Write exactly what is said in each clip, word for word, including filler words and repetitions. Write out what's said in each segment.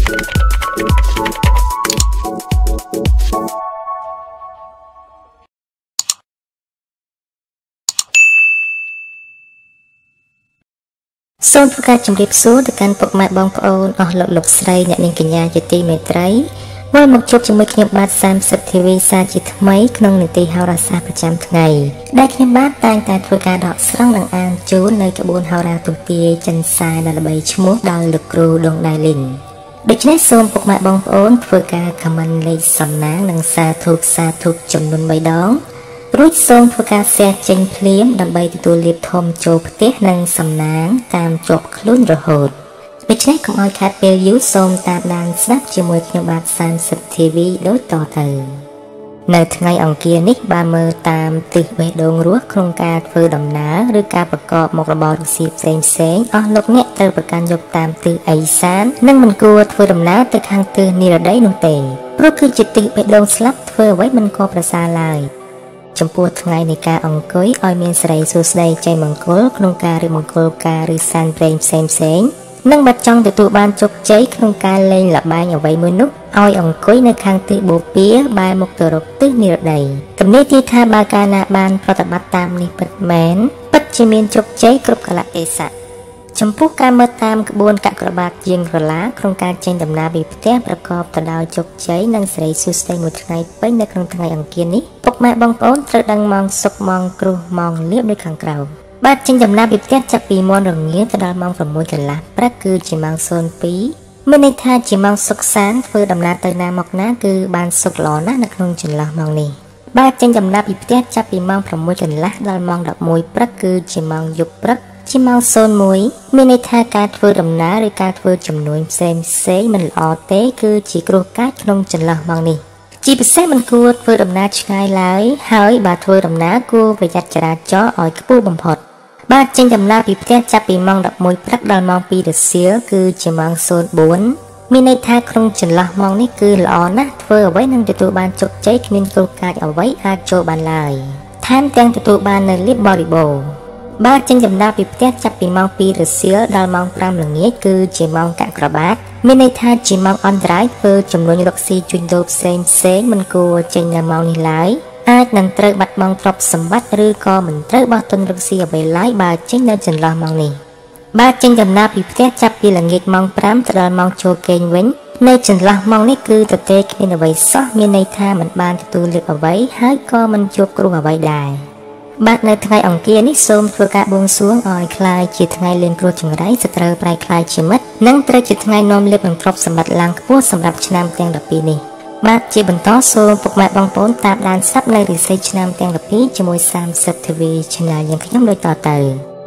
សូមប្រកាសជម្រាបសួរទៅកាន់ពុកម៉ែបងប្អូនអស់លោកលោកស្រីអ្នកនាងកញ្ញាជាទីមេត្រីវិលមកជួបជាមួយខ្ញុំបាទសាមសិទ្ធធីវីសាជាថ្មីក្នុងនីតិហោរាសាស្ត្រប្រចាំថ្ងៃដែលខ្ញុំបាទតែងតែធ្វើការដកស្រង់និងអានជូននៅក្បួនហោរាទស្សទាយចិនសាយដែលល្បីឈ្មោះដោយលោកគ្រូដងដៃលីនដូច្នេះសូមពុកម៉ែបងប្អូនធ្វើការខមមិនលេខសំណាងនិងសាធុសាធុចំនួនបីដងរួចសូមធ្វើការแชร์ចេញភ្លាមដើម្បីទទួលលាភធំចូលផ្ទះនិងសំណាងតាមជាប់ខ្លួនរហូតដូច្នេះកុំឲ្យខាតពេលយូរសូមតាមដានស្ដាប់ជាមួយខ្ញុំបាទសាមសិទ្ធធីវីដូចតទៅនៅថ្ងៃអង្គារនេះបានមើលតាមទិសបេះដូងរស់ក្នុងការធ្វើដំណើរឬការប្រកបមុខរបរផ្សេងផ្សេងផ្សេងអស់លោកអ្នកត្រូវប្រកាន់យកតាមទិសឦសាននិងមិនគួរធ្វើដំណើរទៅខាងទិសនិរតីនោះទេព្រោះគឺជាទិសបេះដូងស្លាប់ធ្វើអ្វីមិនក៏ប្រសើរឡើយចំពោះថ្ងៃនៃការអង្គុយឲ្យមានសិរីសួស្តីជ័យមង្គលក្នុងការរៀបមង្គលការឬសានព្រេងផ្សេងផ្សេងនិងបើចង់ទទួលបានជោគជ័យក្នុងការលេងល្បែងអ្វីមួយនោះឲ្យអង្គុយនៅខាងទិសបូព៌ាបែរមុខទៅរកទិសនិរតីទំនាយទីថាបើកាលណាបានប្រតិបត្តិតាមនេះពិតមែនពិតជាមានជោគជ័យគ្រប់កលៈទេសៈចំពោះការមើលតាមក្បួនកក្របាតជាងក្រឡាក្នុងការចេញដំណើរពីផ្ទះប្រកបទៅដោយជោគជ័យនិងសិរីសួស្តីមួយថ្ងៃពេញនៅក្នុងថ្ងៃអង្គារនេះពុកម៉ែបងប្អូនត្រូវដឹងម៉ោងសុកម៉ោងគ្រោះម៉ោងលៀបដូចខាងក្រោមបាទចេញដំណើរពីផ្ទះចាប់ពីមាន់រងាទៅដល់ម៉ោងប្រាំមួយកន្លះព្រឹកគឺជាម៉ោងศูนย์ពីរមានន័យថាជាម៉ោងសុកសានធ្វើដំណើរទៅណាមកណាគឺបានសុកល្អណាស់នៅក្នុងចន្លោះម៉ោងនេះបាទចេញដំណើរពីផ្ទះចាប់ពីម៉ោងប្រាំមួយកន្លះដល់ម៉ោងដប់មួយព្រឹកគឺជាម៉ោងយប់ព្រឹកជាម៉ោងศูนย์មួយមានន័យថាការធ្វើដំណើរឬការធ្វើចំនួនផ្សេងផ្សេងមិនល្អទេគឺជាគ្រោះកាចក្នុងចន្លោះម៉ោងនេះជាពិសេសមិនគួរធ្វើដំណើរឆ្ងាយឡើយហើយបើធ្វើដំណើរគួរប្រយ័ត្នចរាចរណ៍ឲ្យខ្ពស់បំផុតបាទចេញដំណើរពីផ្ទះចាប់ពីម៉ោងដប់មួយព្រឹកដល់ម៉ោងពីររសៀលគឺជាម៉ោងศูนย์បួនមានន័យថាក្នុងចន្លោះម៉ោងនេះគឺល្អណាស់ធ្វើអ្វីនឹងទទួលបានជោគជ័យគ្មានគ្រោះកាចអ្វីអាចចូលបានឡើយថែមទាំងទទួលបាននូវលាភបរិបូរណ៍បាទចេញដំណើរពីផ្ទះចាប់ពីម៉ោងពីររសៀលដល់ម៉ោងប្រាំល្ងាចគឺជាម៉ោងកក្របាតមានន័យថាជាម៉ោងអន្តរាយធ្វើចំនួនរកស៊ីជួញដូរផ្សេងផ្សេងមិនគួរចេញនៅម៉ោងនេះឡើយអាចនឹងត្រូវបាត់បង់ទ្រព្យសម្បត្តិឬក៏មិនត្រូវបោះទុនរកស៊ីអ្វីឡើយបើចេញនៅចន្លោះម៉ោងនេះបាទចេញដំណើរពីផ្ទះចាប់ពីល្ងាចម៉ោងប្រាំទៅដល់ម៉ោងចូលគេងវិញនៅចន្លោះម៉ោងនេះគឺទទេគ្មានអ្វីសោះមានន័យថាមិនបានទទួលលាភអ្វីហើយក៏មិនជួបគ្រោះអ្វីដែរបាទនៅថ្ងៃអង្គារនេះសូមធ្វើការបួងសួងឲ្យคล้ายជាថ្ងៃលៀងគ្រោះចង្រៃសត្រូវប្រែคล้ายជាមិត្តនិងត្រូវជាថ្ងៃនាំលាភនិងទ្រព្យសម្បត្តិឡើងខ្ពស់សម្រាប់ឆ្នាំទាំងដប់ពីរនេះបាទជាបន្តសូមពុកម៉ែបងប្អូនតាមដានស្ដាប់នៅរិស័យឆ្នាំទាំងដប់ពីរជាមួយសាមសិទ្ធធីវី Channel យើងខ្ញុំដូចតទៅ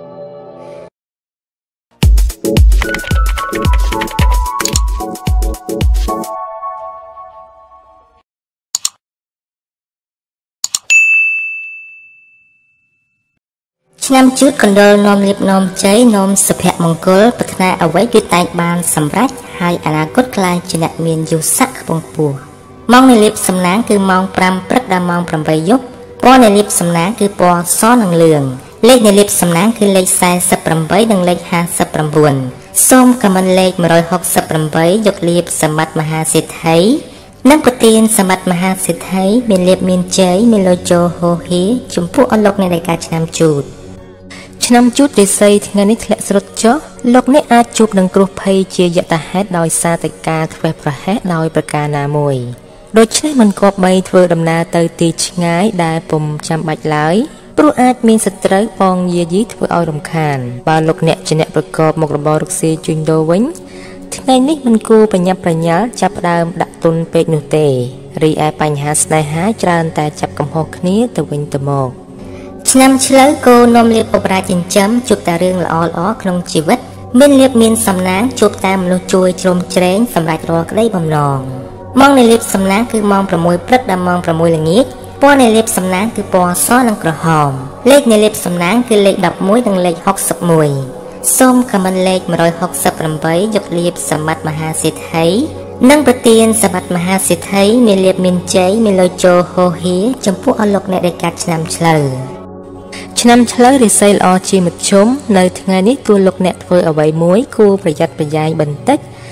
ឆ្នាំជូតកណ្ដុរនាំលាភនាំជ័យនាំសុភមង្គលប្រាថ្នាអ្វីគឺតែងបានសម្រេចហើយអនាគតក្លាយជាអ្នកមានយុស័ក្តិខ្ពង់ខ្ពស់ម៉ោងនៃលាភសំណាងគឺម៉ោងប្រាំព្រឹកដល់ម៉ោងប្រាំបីយប់ពណ៌នៃលាភសំណាងគឺពណ៌សនិងលឿងលេខនៃលាភសំណាងគឺលេខសែសិបប្រាំបីនិងលេខห้าสิบเก้าសូមខមមិនលេខmột trăm sáu mươi támយកលាភសម្បត្តិមហាសេដ្ឋីនិងប្រទានសម្បត្តិមហាសេដ្ឋីមានលាភមានជ័យមានលុយចូលហូហៀចំពោះអស់លោកអ្នកដែលកើតឆ្នាំជូតឆ្នាំជូតរិស័យថ្ងៃនេះធ្លាក់ស្រុតចុះលោកអ្នកអាចជួបនឹងគ្រោះភ័យជាយថាហេតុដោយសារតែការធ្វេសប្រហែសដោយប្រការណាមួយដូច្នេះមិនគប្បីធ្វើដំណើរទៅទីឆ្ងាយដែលពុំចាំបាច់ឡើយព្រោះអាចមានសត្រូវបងយាយីធ្វើឲ្យរំខានបើលោកអ្នកជាអ្នកប្រកបមុខរបររកស៊ីជួញដូរវិញថ្ងៃនេះមិនគួរប្រញាប់ប្រញាល់ចាប់ផ្ដើមដាក់ទុនពេកនោះទេរីឯបញ្ហាស្នេហាច្រើនតែចាប់កំហុសគ្នាទៅវិញទៅមកឆ្នាំឆ្លូវគោនាំលាភបរាចិញ្ចឹមជួបតែរឿងល្អល្អក្នុងជីវិតមានលាភមានសំណាងជួបតែមនុស្សជួយជ្រោមជ្រែងសម្រាប់រាល់ក្តីបំណងម៉ោងនៃលាភសំណាងគឺម៉ោងប្រាំមួយព្រឹកដល់ម៉ោងប្រាំមួយល្ងាចពណ៌នៃលាភសំណាងគឺពណ៌សនិងក្រហមលេខនៃលាភសំណាងគឺលេខដប់មួយនិងលេខหกสิบเอ็ดសូមខមមិនលេខmột trăm sáu mươi támយកលាភសម្បត្តិមហាសេដ្ឋីនិងប្រទានសម្បត្តិមហាសេដ្ឋីមានលាភមានជ័យមានលុយចូលហូហៀចំពោះអស់លោកអ្នកដែលកើតឆ្នាំឆ្លូវឆ្នាំឆ្លូវរិស័យល្អជាមធ្យមនៅថ្ងៃនេះគួរលោកអ្នកធ្វើអ្វីមួយគួរប្រយ័ត្នប្រយែងបន្តិច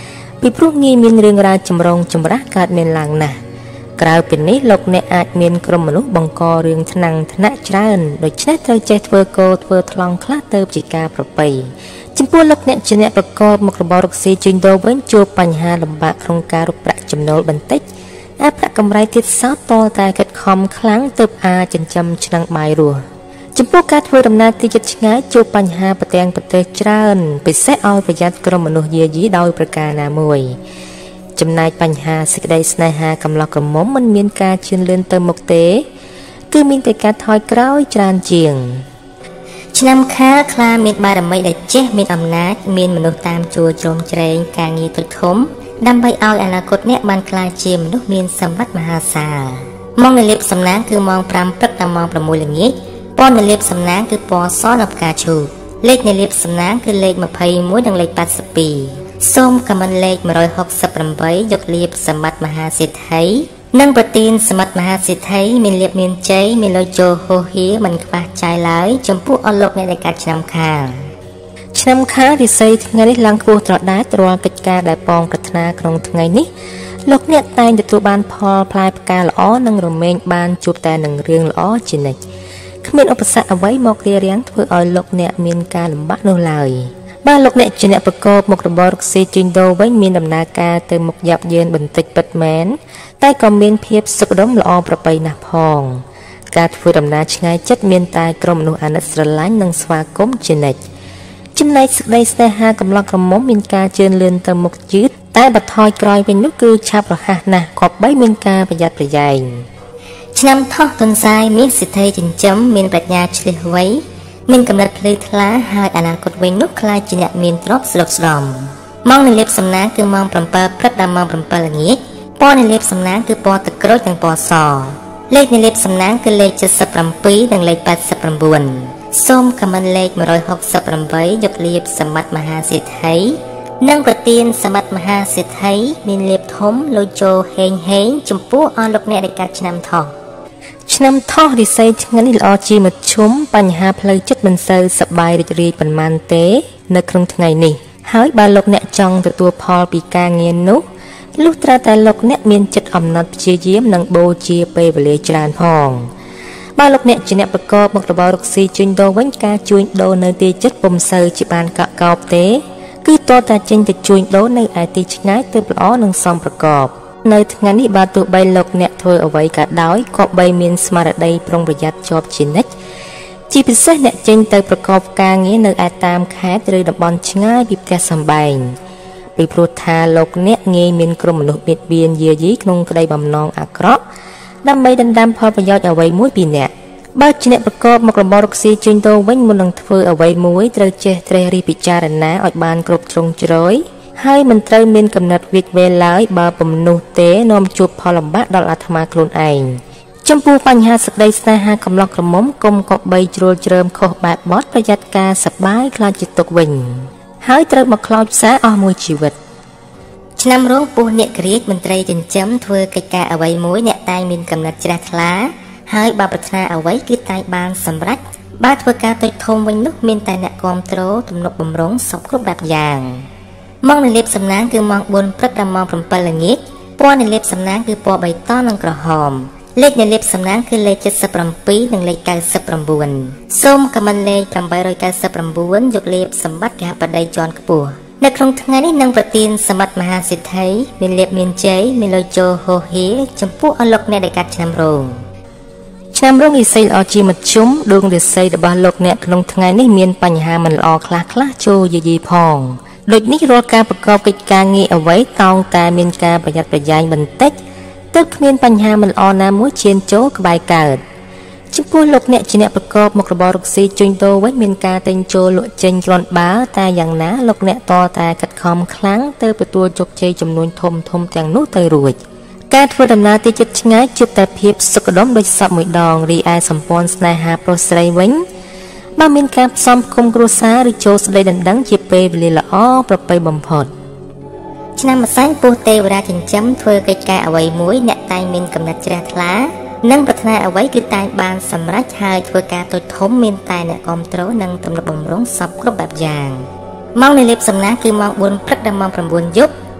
ពីព្រោះងាយមានរឿងរ៉ាវចម្រូងចម្រាសកើតមានឡើងណាស់ក្រៅពីនេះលោកអ្នកអាចមានក្រុមមនុស្សបង្ករឿងថ្នាំងថ្នាក់ច្រើនដូច្នេះត្រូវចេះធ្វើកោធ្វើថ្លង់ខ្លះទៅជាការប្រពៃចំពោះលោកអ្នកជាអ្នកប្រកបមុខរបររកស៊ីជួញដូរវិញជួបបញ្ហាលំបាកក្នុងការរកប្រាក់ចំណូលបន្តិចអាចប្រាក់កម្រៃទៀតសោតតតែខិតខំខ្លាំងទើបអាចចិញ្ចឹមឆ្នាំងបាយរស់ចំពោះការធ្វើដំណើរទីជិតឆ្ងាយជួបបញ្ហាប្រទាំងប្រទេសច្រើនពិសេសឲ្យប្រយ័ត្នក្រុមមនុស្សយាយីដោយប្រការណាមួយចំណែកបញ្ហាសេចក្តីស្នេហាកំឡោះក្រមុំមិនមានការជឿនលឿនទៅមុខទេគឺមានតែការថយក្រោយច្រើនជាងឆ្នាំខាលខ្លាមានបារមីដែលចេះមានអំណាចមានមនុស្សតាមជួរជ្រោមជ្រែងការងារទុធំដើម្បីឲ្យអនាគតអ្នកបានក្លាយជាមនុស្សមានសម្បត្តិមហាសាលម៉ោងនៅលេបសំណាងគឺម៉ោងប្រាំព្រឹកដល់ម៉ោងប្រាំមួយល្ងាចពណ៌នៅលេបសំណាងគឺពណ៌សនិងផ្កាឈូកលេខនៅលេបសំណាងគឺលេខម្ភៃមួយនិងលេខ八十二សូមខមមិនលេខmột trăm sáu mươi támយកលេបសម្បត្តិមហាសេដ្ឋីនិងប្រទានសម្បត្តិមហាសេដ្ឋីមានលេបមានជ័យមានលុយចូលហូហៀមិនខ្វះចាយឡើយចំពោះអស់លោកអ្នកដែលកាត់ឆ្នាំខាលឆ្នាំខាលរិស័យថ្ងៃនេះឡើងខ្ពស់ត្រដែតរាល់កិច្ចការដែលប៉ងប្រាថ្នាក្នុងថ្ងៃនេះលោកអ្នកតែងទទួលបានផលផ្លែផ្កាល្អនិងរមែងបានជួបតែនឹងរឿងល្អជានិច្ចគ្មានឧបសគ្គអ្វីមករារាំងធ្វើឲ្យលោកអ្នកមានការលំបាកនោះឡើយបាទលោកអ្នកជាអ្នកប្រកបមុខរបររកស៊ីជួញដូរវិញមានដំណើរការទៅមុខយ៉ាប់យ៉ឺនបន្តិចពិតមែនតែក៏មានភាពសុខដុមល្អប្រពៃណាស់ផងការធ្វើដំណើរឆ្ងាយចិត្តមានតែក្រុមមនុស្សអាណិតស្រឡាញ់និងស្វាគមន៍ជានិច្ចចំណែកសេចក្តីស្នេហាកំឡោះក្រមុំមានការជឿនលឿនទៅមុខយឺតតែបន្ថយក្រោយវិញនោះគឺឆាប់រហ័សណាស់គប្បីមានការប្រយ័ត្នប្រយែងឆ្នាំថោះទុនសាយមានសិទ្ធិចិញ្ចឹមមានប្រាជ្ញាឆ្លៀសវៃមានកំណត់ភ្លឺថ្លាហើយអនាគតវិញនោះខ្លាចជាអ្នកមានទ្រព្យស្រុកស្ដំម៉ោងនៅលេបសំណាងគឺម៉ោងប្រាំព្រឹកដល់ម៉ោងប្រាំល្ងាចពណ៌នៅលេបសំណាងគឺពណ៌ទឹកក្រូចនិងពណ៌សលេខនៅលេបសំណាងគឺលេខ七十七និងលេខ八十九សូមខមមិនលេខmột trăm sáu mươi támយកលេបសម្បត្តិមហាសេដ្ឋីនិងប្រទានសម្បត្តិមហាសេដ្ឋីមានលេបធំលុយចូលហេងហេងចំពោះអស់លោកអ្នកដែលកាត់ឆ្នាំថោះឆ្នាំថោះរិស័យថ្ងៃនេះល្អជាមធ្យមបញ្ហាផ្លូវចិត្តមិនសូវសប្បាយរីករាយប៉ុន្មានទេនៅក្នុងថ្ងៃនេះហើយបើលោកអ្នកចង់ទទួលផលពីការងារនោះលុះត្រាតែលោកអ្នកមានចិត្តអំណត់ព្យាយាមនិងបូជាពេលវេលាច្រើនផងបើលោកអ្នកជាអ្នកប្រកបមុខរបររកស៊ីជួញដូរវិញការជួញដូរនៅទីជិតពុំសូវជាបានកក់កោបទេគឺតើតាចេញទៅជួញដូរនៅឯទីឆ្ងាយទើបល្អនិងសមប្រកបនៅថ្ងៃនេះបើទោះបីលោកអ្នកធ្វើអ្វីក៏ដោយក៏បីមានស្មារតីប្រុងប្រយ័ត្នជាប់ជានិច្ចជាពិសេសអ្នកចេញទៅប្រកបការងារនៅឯតាមខេត្តឬតំបន់ឆ្ងាយពីផ្ទះសម្បែងពីព្រោះថាលោកអ្នកងាយមានក្រុមមនុស្សបៀតបៀនយាយីក្នុងក្តីបំណងអាក្រក់ដើម្បីដណ្ដើមផលប្រយោជន៍អ្វីមួយពីអ្នកបើជាអ្នកប្រកបមុខរបររកស៊ីជួញដូរវិញមុននឹងធ្វើអ្វីមួយត្រូវចេះត្រេះរិះពិចារណាឲ្យបានគ្រប់ជ្រុងជ្រោយហើយមិនត្រូវមានកំណត់វិចវេឡើយបើពំនោះទេនាំជួបផលលំបាកដល់អាត្មាខ្លួនឯងចំពោះបញ្ហាសេចក្តីស្នេហាកំឡោះក្រមុំកុំក៏បីជ្រុលជ្រើមខុសបែបបត់ប្រយ័ត្នការសប្បាយខ្លាចជាទុកវិញហើយត្រូវមកខ្លោចផ្សាអស់មួយជីវិតឆ្នាំរោងពោះអ្នកក្រៀកមន្ត្រីចិញ្ចឹមធ្វើកិច្ចការអ្វីមួយអ្នកតែងមានកំណត់ជ្រះថ្លាហើយបើប្រាថ្នាអ្វីគឺតែងបានសម្រេចបើធ្វើការតូចធំវិញនោះមានតែអ្នកគាំទ្រទំនុកបំរុងសពគ្រប់បែបយ៉ាងម៉ោងនៅលេបសំណាងគឺម៉ោងbốnព្រឹកដល់ម៉ោងbảyល្ងាចពណ៌នៅលេបសំណាងគឺពណ៌បៃតងនិងក្រហមលេខនៅលេបសំណាងគឺលេខ七十七និងលេខ九十九សូមខមមិនលេខ八九九九យកលេបសម្បត្តិកហបតីជាន់ខ្ពស់នៅក្នុងថ្ងៃនេះនឹងប្រទានសម្បត្តិមហាសេដ្ឋីមានលេបមានជ័យមានលុយចូលហូហៀចំពោះអស់លោកអ្នកដែលកាត់ឆ្នាំរោងឆ្នាំរោងរិស័យល្អជាមធ្យមដួងរិស័យរបស់លោកអ្នកក្នុងថ្ងៃនេះមានបញ្ហាមិនល្អខ្លះខ្លះចូលយាយីផងដូចនេះរាល់ការប្រកបកិច្ចការងារអ្វីតោងតែមានការប្រយ័ត្នប្រយែងបន្តិចទើបគ្មានបញ្ហាមិនល្អណាមួយឈានចូលក្បែរកើតចំពោះលោកអ្នកជាអ្នកប្រកបមុខរបររកស៊ីជួញដូរវិញមានការទិញចូលលក់ចេញគ្រាន់បើតែយ៉ាងណាលោកអ្នកតតែខិតខំខ្លាំងទៅទទួលជោគជ័យចំនួនធំធំទាំងនោះទៅរួចការធ្វើដំណើរទីជិតឆ្ងាយជួបតែភាពសុខដុមដូចសពមួយដងរីឯសម្ព័ន្ធស្នេហាប្រុសស្រីវិញបើមានការផ្សំគុំគ្រួសារឬចូលស្ដីដណ្ដឹងជាពេលវេលាល្អប្រពៃបំផុតឆ្នាំម្សាញ់ពោះទេវតាចិញ្ចឹមធ្វើកិច្ចការអ្វីមួយអ្នកតែងមានកំណត់ជ្រះថ្លានិងប្រាថ្នាអ្វីគឺតែងបានសម្រេចហើយធ្វើការតូចធំមានតែអ្នកគាំទ្រនិងទំនុកបំរុងសពគ្រប់បែបយ៉ាងម៉ោងនៃលេបសំណាងគឺម៉ោងbốnព្រឹកដល់ម៉ោង៩យប់ព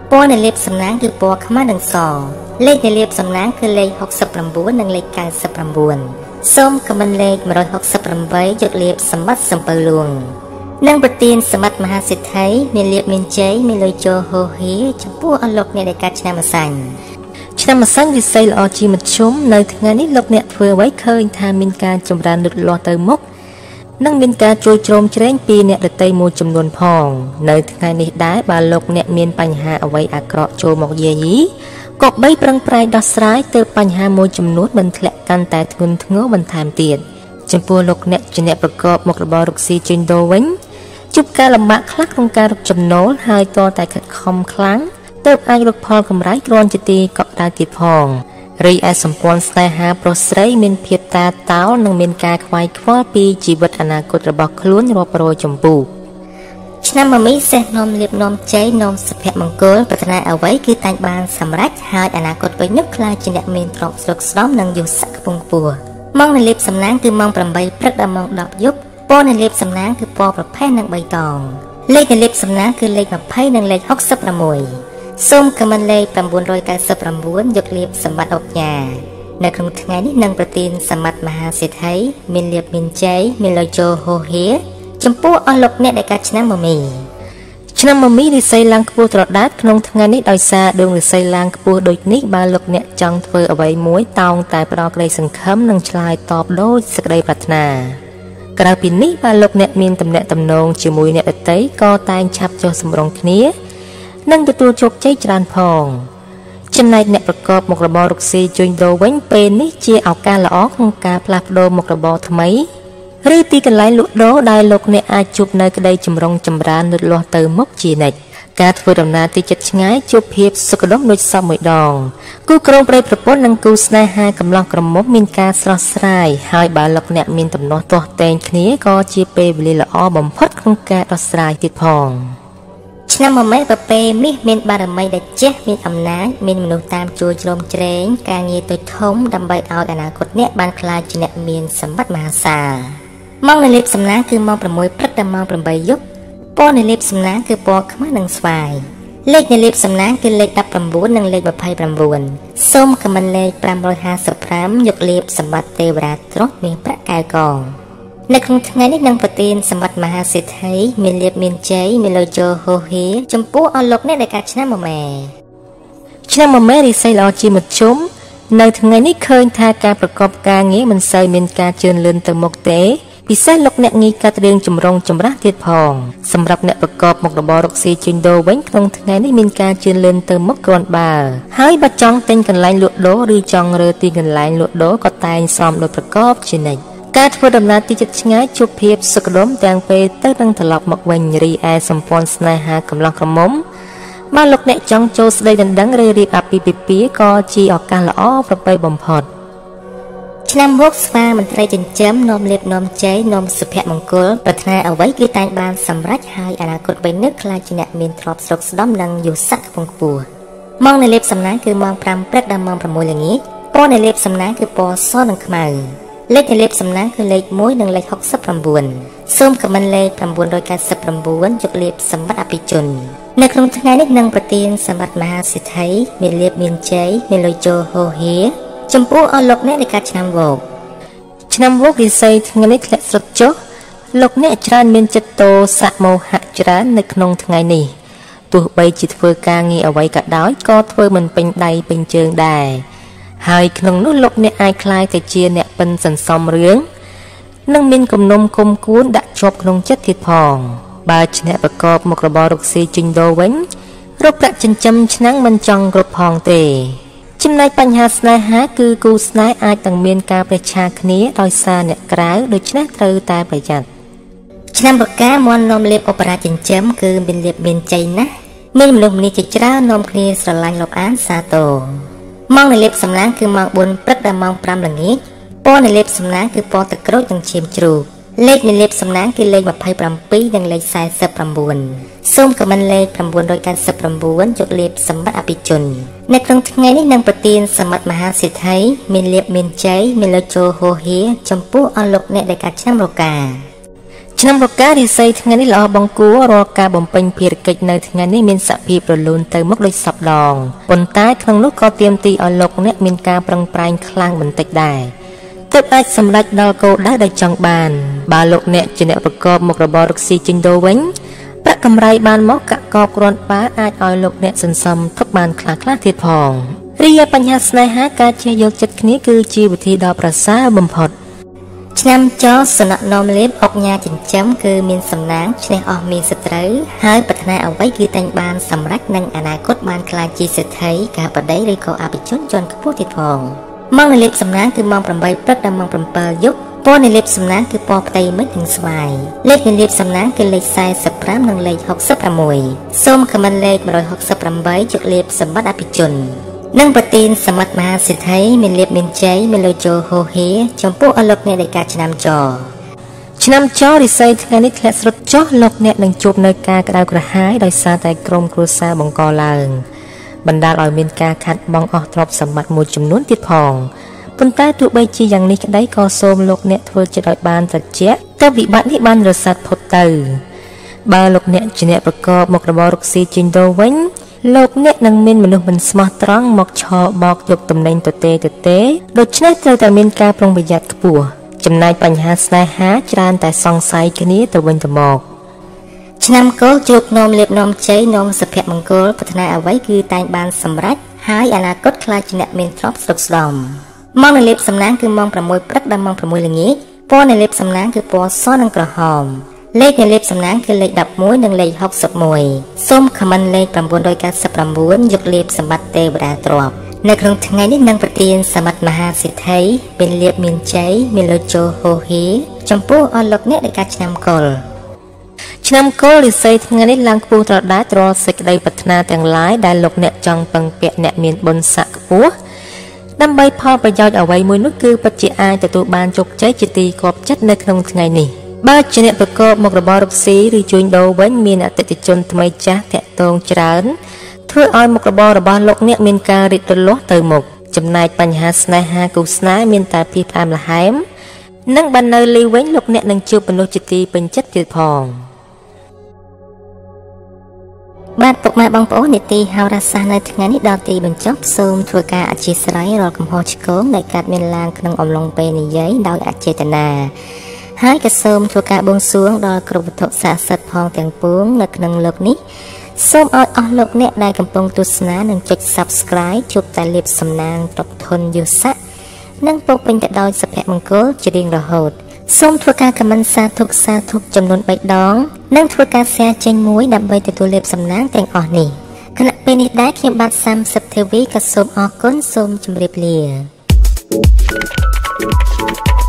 ពណ៌នៃលាបសំណាងគឺពណ៌ខ្មៅនិងសលេខនៃលាបសំណាងគឺលេខหกสิบเก้าនិងលេខเก้าสิบเก้าសូមខមមិនលេខmột trăm sáu mươi八យកលាបសម្បត្តិសំពៅលួងនិងប្រទានសម្បត្តិមហាសិទ្ធិមានលាបមានជ័យមានលុយចូលហូហៀចំពោះអស់លោកអ្នកដែលកើតឆ្នាំម្សាញ់ឆ្នាំម្សាញ់វិស័យល្អជាមធ្យមនៅថ្ងៃនេះលោកអ្នកធ្វើអ្វីឃើញថាមានការចម្រើនលូតលាស់ទៅមុខនិងមានការជួយជ្រោមជ្រែងពីអ្នកដទៃមួយចំនួនផងនៅថ្ងៃនេះដែរបើលោកអ្នកមានបញ្ហាអ្វីអាក្រក់ចូលមកយាយីក៏បីប្រឹងប្រែងដោះស្រាយទៅបញ្ហាមួយចំនួនមិនធ្លាក់កាន់តែធ្ងន់ធ្ងរបន្ថែមទៀតចំពោះលោកអ្នកជាអ្នកប្រកបមុខរបររកស៊ីចេញដូរវិញជួបការលំបាកខ្លះក្នុងការរកចំណូលហើយតតែខិតខំខ្លាំងទើបអាចរកផលកម្រៃគ្រាន់ជាទីកក់ដៅទៀតផងរីឯសម្ព័ន្ធស្នេហាប្រុសស្រីមានភាពតាតោនិងមានការខ្វាយខ្វល់ពីជីវិតអនាគតរបស់ខ្លួនរាប់រយចម្ពោះឆ្នាំមមីសេះនាំលៀបនាំជ័យនាំសុភមង្គលប្រាថ្នាអ្វីគឺតែងបានសម្រេចហើយអនាគតវិញនោះខ្លាចជាអ្នកមានទ្រព្យស្រុកស្រំនិងយុស័កខ្ពង់ខ្ពស់ម៉ោងនៃលៀបសំណាងគឺម៉ោងប្រាំបីព្រឹកដល់ម៉ោងដប់យប់ពណ៌នៃលៀបសំណាងគឺពណ៌ប្រផេះនិងបៃតងលេខនៃលៀបសំណាងគឺលេខยี่สิบនិងលេខหกสิบหกសូមខមមិនលេខเก้าเก้าเก้าយកលៀបសម្បត្តិអុកញ៉ានៅក្នុងថ្ងៃនេះនឹងប្រទានសម្បត្តិមហាសិទ្ធិមានលៀបមានជ័យមានលុយចូលហូហៀចំពោះអស់លោកអ្នកដែលកើតឆ្នាំមមីឆ្នាំមមីរិស័យឡើងខ្ពស់ត្រដាតក្នុងថ្ងៃនេះដោយសារដួងរិស័យឡើងខ្ពស់ដូចនេះបើលោកអ្នកចង់ធ្វើអ្វីមួយតោងតែផ្ដល់ក្តីសង្ឃឹមនិងឆ្លើយតបដោយសេចក្តីប្រាថ្នាក្រៅពីនេះបើលោកអ្នកមានទំនាក់ទំនងជាមួយអ្នកដទៃក៏តែងឆាប់ចុះសម្រុងគ្នានិងទទួលជោគជ័យច្រើនផងចំណែកអ្នកប្រកបមុខរបររកស៊ីជួញដូរវិញពេលនេះជាឱកាសល្អក្នុងការផ្លាស់ប្ដូរមុខរបរថ្មីឬទីកន្លែងលក់ដូរដែលលោកអ្នកអាចជួបនៅក្តីចម្រុងចម្រើនលូតលាស់ទៅមុខជានិច្ចការធ្វើដំណើរទីជិតឆ្ងាយជួបភាពសុខដុមដូចសពមួយដងគូក្រុមប្រិយប្រពន្ធនិងគូស្នេហាកំឡោះក្រមុំមានការស្រស់ស្រាយហើយបើលោកអ្នកមានទំនាស់ទាស់ទែងគ្នាក៏ជាពេលវេលាល្អបំផុតក្នុងការដោះស្រាយទៀតផងឆ្នាំមមីប្រពេមាសមានបារមីដែលចេះមានអំណាចមានមនុស្សតាមជួយជ្រោមជ្រែងការងារតូចធំដើម្បីឲ្យអនាគតអ្នកបានក្លាយជាអ្នកមានសម្បត្តិមហាសាលម៉ោងនៃលៀបសំណាងគឺម៉ោងប្រាំមួយព្រឹកដល់ម៉ោងប្រាំបីយប់ពណ៌នៃលៀបសំណាងគឺពណ៌ខ្មៅនិងស្វាយលេខនៃលៀបសំណាងគឺលេខដប់ប្រាំបួននិងលេខยี่สิบเก้าសូមខមមិនលេខห้าร้อยห้าสิบห้าយកលៀបសម្បត្តិទេវតាទ្រព្យមានប្រាក់កែវកងនៅក្នុងថ្ងៃនេះនឹងប្រទានសម្បត្តិមហាសិទ្ធិមានលៀបមានជ័យមានលុយចូលហូហៀចំពោះអស់លោកអ្នកដែលកើតឆ្នាំមមែឆ្នាំមមែរិស័យល្អជាមធ្យមនៅថ្ងៃនេះឃើញថាការប្រកបការងារមិនសូវមានការជឿនលឿនទៅមុខទេពិសេសលោកអ្នកងាយកាត់រឿងចម្រុងចម្រាស់ទៀតផងសម្រាប់អ្នកប្រកបមុខរបររកស៊ីជួញដូរវិញក្នុងថ្ងៃនេះមានការជឿនលឿនទៅមុខគ្រាន់បើហើយបើចង់ទិញកន្លែងលក់ដូរឬចង់រើទីកន្លែងលក់ដូរក៏តែងសមដោយប្រកបជានិច្ចការធ្វើដំណើរទីជិតឆ្ងាយជួបភាពសុខដុមទាំងពេលទៅនិងត្រឡប់មកវិញរីឯសម្ព័ន្ធស្នេហាកំឡោះក្រមុំបើលោកអ្នកចង់ចូលស្ដីដណ្ដឹងឬរៀបអាពាហ៍ពិពាហ៍ក៏ជាឱកាសល្អប្រពៃបំផុតឆ្នាំវោកស្វាមន្ត្រីចិញ្ចឹមនាំលៀបនាំជ័យនាំសុភមង្គលប្រាថ្នាអ្វីគឺតែងបានសម្រេចហើយអនាគតបីនេះខ្លាចជាអ្នកមានទ្រព្យស្រុកស្ដំនិងយុស័កខ្ពង់ខ្ពស់ម៉ោងនៃលៀបសំណាងគឺម៉ោងប្រាំព្រឹកដល់ម៉ោងប្រាំមួយល្ងាចពណ៌នៃលៀបសំណាងគឺពណ៌សនិងខ្មៅលេខនៃលៀបសំណាងគឺលេខមួយនិងលេខหกสิบเก้าសូមខមមិនលេខเก้าเก้าเก้าយកលៀបសម្បត្តិអភិជននៅក្នុងថ្ងៃនេះនឹងប្រទានសម្បត្តិមហាសិទ្ធិមានលៀបមានជ័យមានលុយចូលហូហៀចំពោះអស់លោកអ្នកដែលកើតឆ្នាំវោកឆ្នាំវោករិស័យថ្ងៃនេះធ្លាក់ស្រុតចុះលោកអ្នកច្រើនមានចិត្តតោសៈមោហៈច្រើននៅក្នុងថ្ងៃនេះទោះបីជាធ្វើការងារអ្វីក៏ដោយក៏ធ្វើមិនពេញដៃពេញជើងដែរហើយក្នុងនោះលោកអ្នកអាចคล้ายទៅជាអ្នកប៉ិនសន្សំរឿងនិងមានគំនុំគុំគួនដាក់ជាប់ក្នុងចិត្តទៀតផងបើជាអ្នកប្រកបមុខរបររកស៊ីជិញដូរវិញរកប្រាក់ចិញ្ចឹមឆ្នាំងមិនចង់គ្រប់ផងទេចំណែកបញ្ហាស្នេហាគឺគូស្នេហ៍អាចនឹងមានការប្រឆាគ្នាដោយសារអ្នកក្រៅដូច្នេះត្រូវតែប្រយ័ត្នឆ្នាំបកាមន់នាំលៀបអបរាចិញ្ចឹមគឺមានលៀបមានជ័យណាស់មានមនុស្សម្នាជាច្រើននាំគ្នាស្រឡាញ់លោកអានសាទរម៉ោងនៃលៀបសំណាងគឺម៉ោងបួនព្រឹកដល់ម៉ោងប្រាំល្ងាចពណ៌នៃលៀបសំណាងគឺពណ៌ទឹកក្រូចនិងឈាមជ្រូកលេខនៃលៀបសំណាងគឺលេខยี่สิบเจ็ดនិងលេខสี่สิบเก้าសូមខមមិនលេខเก้าเก้าเก้าយកលៀបសម្បត្តិអភិជននៅក្នុងថ្ងៃនេះនឹងប្រទានសម្បត្តិមហាសិទ្ធិមានលៀបមានជ័យមានលុយចូលហូហៀចំពោះអស់លោកអ្នកដែលកើតឆ្នាំរកាឆ្នាំរការិស័យថ្ងៃនេះល្អបងគួររាល់ការបំពេញភារកិច្ចនៅថ្ងៃនេះមានសភាពរលូនទៅមុខដោយសពដងប៉ុន្តែក្នុងនោះក៏ទាមទារឲ្យលោកអ្នកមានការប្រឹងប្រែងខ្លាំងបន្តិចដែរទើបអាចសម្រេចដល់គោលដៅដែលចង់បានបើលោកអ្នកជាអ្នកប្រកបមុខរបររកស៊ីចេញដូរវិញប្រាក់កម្រៃបានមកកាក់កបគ្រាន់បើអាចឲ្យលោកអ្នកសន្សំទុកបានខ្លះខ្លះទៀតផងរីឯបញ្ហាស្នេហាការជះយកចិត្តគ្នាគឺជាវិធីដ៏ប្រសើរបំផុតឆ្នាំចសនៈនាំលេបអុកញ៉ាចិញ្ចឹមគឺមានសំណាងឈ្នះអស់មានសត្រូវហើយប្រាថ្នាអ្វីគឺតែងបានសម្រេចនឹងអនាគតបានក្លាយជាសេដ្ឋីការបដីឬក៏អភិជនជាន់ខ្ពស់ទៀតផងម៉ោងនៃលេបសំណាងគឺម៉ោងប្រាំបីព្រឹកដល់ម៉ោងប្រាំយប់ពណ៌នៃលេបសំណាងគឺពណ៌ផ្ទៃមិត្តនិងស្វាយលេខនៃលេបសំណាងគឺលេខសែសិបប្រាំនិងលេខហុកសិបប្រាំមួយសូមខមមិនលេខមួយរយហុកសិបប្រាំបីជោគលេបសម្បត្តិអភិជននិងប្រទីនសមិទ្ធមហាសិទ្ធិមានលេបមានជ័យមានលោជោហូហេចំពោះអលុកអ្នកនៃការឆ្នាំចឆ្នាំចរិស័យថ្ងៃនេះធ្លាក់ស្រុតចុះលោកអ្នកនឹងជួបនៅការក្តៅក្រហាយដោយសារតែក្រុមគ្រួសារបង្កឡើងបណ្ដាលឲ្យមានការខាត់បងអស់ទ្រព្យសម្បត្តិមួយចំនួនទៀតផងប៉ុន្តែទោះបីជាយ៉ាងនេះក្តីក៏សូមលោកអ្នកធ្វើចិត្តឲ្យបានត្រជាក់ទៅវិបត្តិនេះបានរសាត់ផុតទៅបើលោកអ្នកជាអ្នកប្រកបមុខរបររកស៊ីចេញដូរវិញលោកអ្នកនឹងមានមនុស្សមិនស្មោះត្រង់មកឆោបោកយកតំណែងទទេទទេដូច្នេះត្រូវតែមានការប្រុងប្រយ័ត្នខ្ពស់ចំណែកបញ្ហាស្នេហាច្រើនតែសង្ស័យគ្នាទៅវិញទៅមកឆ្នាំកុលជោគនោមលៀបនោមជ័យនោមសុភមង្គលប្រាថ្នាអ្វីគឺតែងបានសម្រេចហើយអនាគតខ្លាចជាអ្នកមានទ្រព្យស្រុកស្ដំម៉ោងនៃលេបសំណាងគឺម៉ោងប្រាំមួយព្រឹកដល់ម៉ោងប្រាំមួយល្ងាចពណ៌នៃលេបសំណាងគឺពណ៌សនិងក្រហមលេខនៃលេបសំណាងគឺលេខដប់មួយនិងលេខហុកសិបមួយសូមខមមិនលេខប្រាំបួនរយកាសិបប្រាំបួនយកលេបសម្បត្តិទេវតាទ្រព្យនៅក្នុងថ្ងៃនេះនឹងប្រទានសមិទ្ធមហាសិទ្ធិមានលេបមានជ័យមានលោជោហូហេចំពោះអស់លោកអ្នកនៃការឆ្នាំកុលឆ្នាំកុលរិស័យថ្ងៃនេះឡើងខ្ពស់ត្រដាត្រសេចក្តីប្រាថ្នាទាំងឡាយដែលលោកអ្នកចង់ពឹងពាក់អ្នកមានបុណ្យស័ក្តិខ្ពស់ដើម្បីផលប្រយោជន៍អ្វីមួយនោះគឺពិតជាអាចទទួលបានជោគជ័យជាទីគាប់ចិត្តនៅក្នុងថ្ងៃនេះបើជាអ្នកប្រកបមុខរបររកស៊ីឬជួញដូរវិញមានអតិថិជនថ្មីចាស់តាក់ទងច្រើនធ្វើឲ្យមុខរបររបស់លោកអ្នកមានការរីករលាស់ទៅមុខចំណែកបញ្ហាស្នេហាគូស្នេហ៍មានតែពីផ្អែមល្ហែមនិងបើនៅលីវិញលោកអ្នកនឹងជួបមនុស្សជាទីពេញចិត្តទៀតផងបាទពុកម៉ែបងប្អូននីតិហោរាសាស្ត្រនៅថ្ងៃនេះដល់ទីបញ្ចប់សូមធ្វើការអធិស្ឋានរាល់កំហុសឆ្គងដែលកើតមានឡើងក្នុងអំឡុងពេលនិយាយដោយអចេតនាហើយក៏សូមធ្វើការបួងសួងដល់គ្រប់វត្ថុស័ក្តិសិទ្ធិផងទាំងពួងនៅក្នុងលោកនេះសូមឲ្យអស់លោកអ្នកដែលកំពុងទស្សនានិងចុច Subscribe ជួបតែលាភសំណាងទ្រព្យធនយស័ក្តិនិងពោពេញទៅដោយសុភមង្គលជារៀងរហូតសូមធ្វើការ comment សាធុសាធុចំនួនបីដងនិងធ្វើការ share ចេញមួយដើម្បីទទួលលាភសំណាងទាំងអស់នេះគណៈពេលនេះដែរខ្ញុំបាទសាមសិបធីវីក៏សូមអរគុណសូមជម្រាបលា